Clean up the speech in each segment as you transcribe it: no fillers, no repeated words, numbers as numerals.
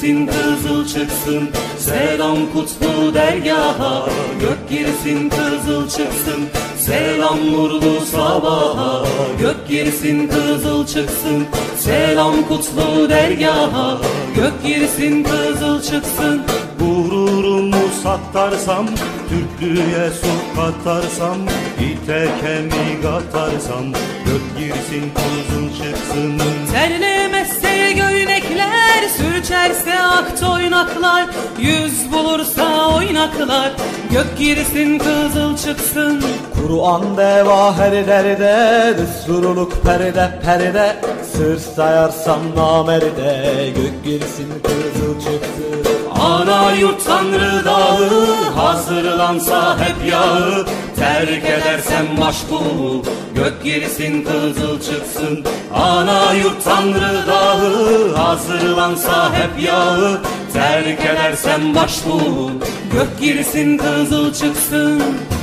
girsin kızıl çıksın, selam kutlu dergaha. Gök girsin kızıl çıksın, selam nurlu sabaha. Gök girsin kızıl çıksın, selam kutlu dergaha. Gök girsin kızıl çıksın. Gururumu satarsam, Türklüğe su katarsam, ite kemik atarsam, gök girsin kızıl çıksın. Terlemezse göynekler, sürçerse ak toynaklar, yüz bulursa oynaklar, gök girsin kızıl çıksın. Kur'an deva her derde, desturluk perde perde, sır sayarsam namerde, gök girsin kızıl çıksın. Ana yurt Tanrı dağı, hazırlansa hep yağı, terk edersem maşkuğu, gök girsin kızıl çıksın. Ana yurt Tanrı dağı, hazırlansa hep yağı, terk edersem maşkuğu, gök girsin kızıl çıksın.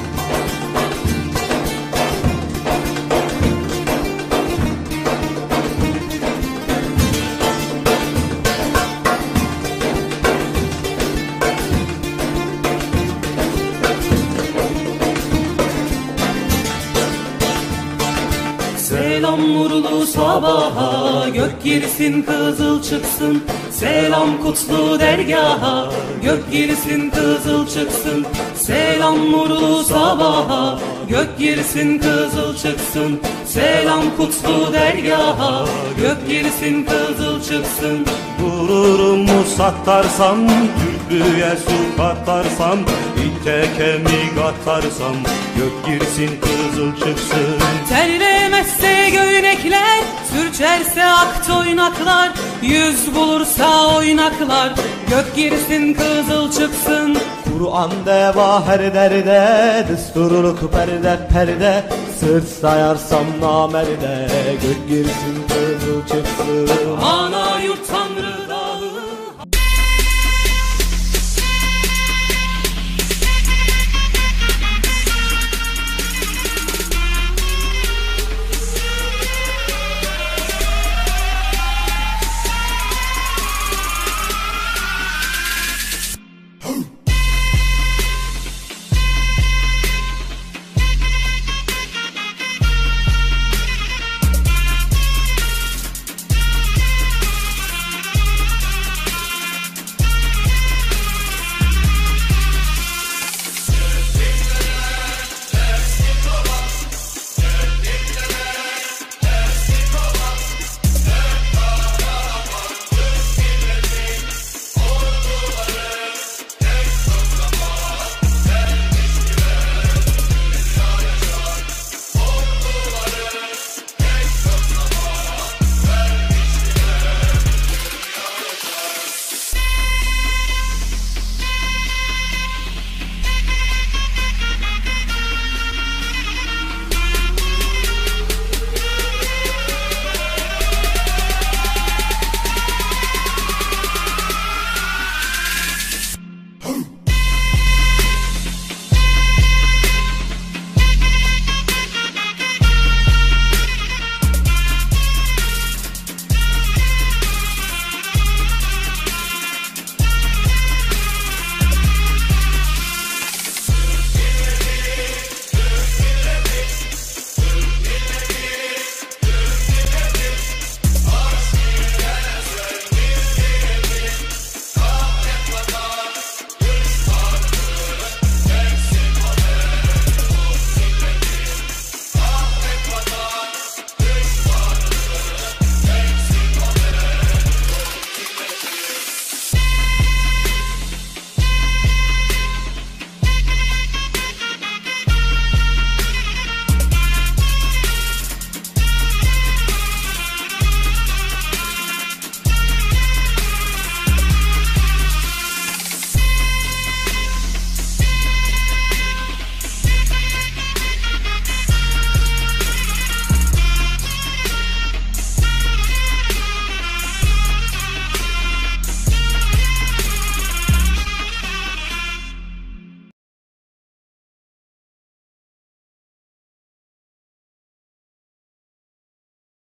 Selam nurlu sabaha, gök girsin kızıl çıksın, selam kutlu dergaha. Gök girsin kızıl çıksın, selam nurlu sabaha. Gök girsin kızıl çıksın, selam kutlu dergaha. Gök girsin kızıl çıksın. Gururumu satarsam, Türklüğe su katarsam, ite kemik atarsam, gök girsin kızıl çıksın. Terlemezse göynekler, sürçerse ak toynaklar, yüz bulursa oynaklar, gök girsin kızıl çıksın. Kur'an deva her derde, desturluk perde perde, sır sayarsam namerde, gök girsin kızıl çıksın. Ana yurt Tanrı'da